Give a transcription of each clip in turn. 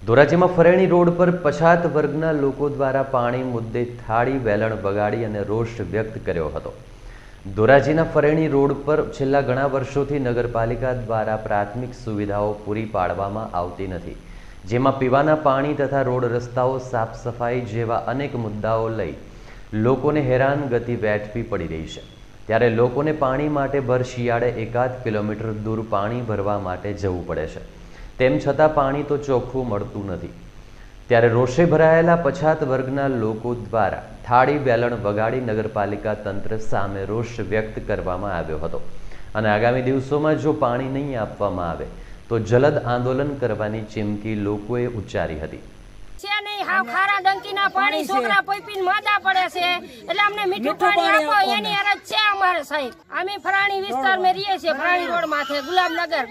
ધોરાજીમાં Fareni road પર પછાત વર્ગના લોકો દ્વારા પાણી મુદ્દે થાળી વેલણ બગાડી અને રોષ વ્યક્ત કર્યો હતો। ધોરાજીના ફરેણી રોડ પર છેલ્લા ઘણા વર્ષોથી નગરપાલિકા દ્વારા પ્રાથમિક સુવિધાઓ પૂરી પાડવામાં આવતી નથી, જેમાં પીવાના પાણી તથા રોડ રસ્તાઓ સાફ સફાઈ જેવા અનેક મુદ્દાઓ લઈ લોકોને હેરાનગતિ વેઠવી પડી રહી છે। ત્યારે લોકોને પાણી માટે ભર શિયાળે 1 કિલોમીટર દૂર પાણી ભરવા માટે જવું પડે છે, તેમ છતાં પાણી તો ચોખ્ખું મળતું નથી। ત્યારે રોષે ભરાયેલા પછાત વર્ગના લોકો દ્વારા થાળી વેલણ વગાડી નગરપાલિકા તંત્ર સામે રોષ વ્યક્ત કરવામાં આવ્યો હતો અને આગામી દિવસોમાં જો પાણી નહીં આપવામાં આવે તો જલદ આંદોલન કરવાની ચીમકી લોકોએ ઉચ્ચારી હતી। हाव खारा डंकी ना पानी छोकरा पीपीन मादा पड़े छे એટલે અમને મીઠું પાણી આપો એની અરજ છે અમારે સાહેબ। અમે ફરાણી વિસ્તાર મે રહીએ છીએ, ફરાણી રોડ માથે ગુલાબનગર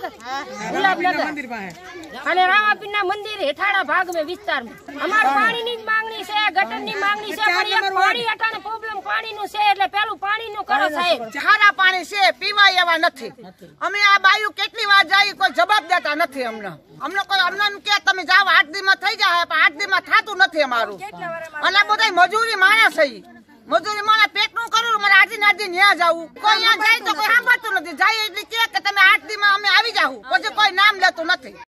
અને રામાપીર ના મંદિર હેઠાડા ભાગ મે વિસ્તાર મે અમાર પાણી ની માંગણી છે, ગટર ની માંગણી છે, પણ એક પાણી અટાણે પ્રોબ્લેમ પાણી નું છે એટલે પેલું પાણી નું કરો સાહેબ। ખારા પાણી છે, પીવા એવા નથી। અમે આ બાયુ કેટલી વાર જાય કોઈ જવાબ દેતા નથી। અમને કોઈ અમને કે તમે જાવ 8 દી માં થઈ જાય, પણ 8 દી માં થાતું નથી અમારું। અને બધા મજૂરી માણસ છે, મજૂરી માણસ પેટનું કરું મારે આજી ન્યા જાવું, કોઈ ન્યા જાય તો કોઈ સાંભળતું નથી। જાય એટલે કે તમે 8 દી માં અમે આવી જાવ, પછી કોઈ નામ લેતું નથી।